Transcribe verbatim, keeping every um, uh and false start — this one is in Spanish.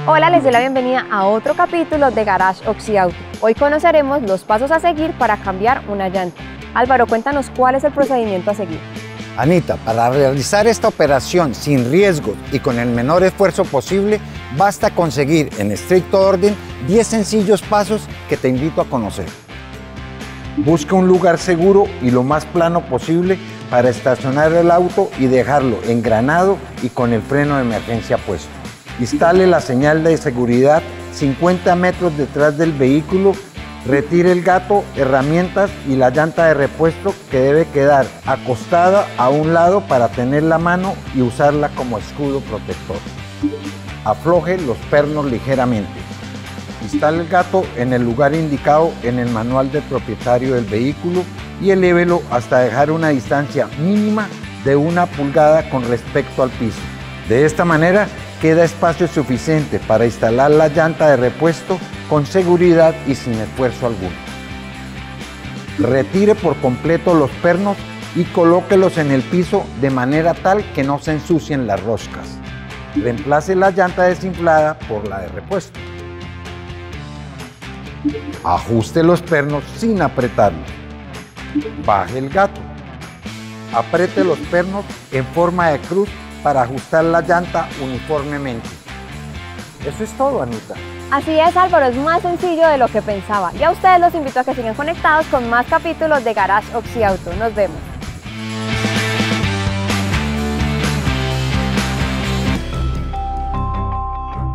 Hola, les doy la bienvenida a otro capítulo de Garage Oxyauto. Hoy conoceremos los pasos a seguir para cambiar una llanta. Álvaro, cuéntanos cuál es el procedimiento a seguir. Anita, para realizar esta operación sin riesgos y con el menor esfuerzo posible, basta conseguir en estricto orden diez sencillos pasos que te invito a conocer. Busca un lugar seguro y lo más plano posible para estacionar el auto y dejarlo engranado y con el freno de emergencia puesto. Instale la señal de seguridad cincuenta metros detrás del vehículo. Retire el gato, herramientas y la llanta de repuesto que debe quedar acostada a un lado para tener la mano y usarla como escudo protector. Afloje los pernos ligeramente. Instale el gato en el lugar indicado en el manual del propietario del vehículo y elévelo hasta dejar una distancia mínima de una pulgada con respecto al piso. De esta manera queda espacio suficiente para instalar la llanta de repuesto con seguridad y sin esfuerzo alguno. Retire por completo los pernos y colóquelos en el piso de manera tal que no se ensucien las roscas. Reemplace la llanta desinflada por la de repuesto. Ajuste los pernos sin apretarlos. Baje el gato. Apriete los pernos en forma de cruz para ajustar la llanta uniformemente. Eso es todo, Anita. Así es, Álvaro, es más sencillo de lo que pensaba. Y a ustedes los invito a que sigan conectados con más capítulos de Garage Oxyauto. Nos vemos.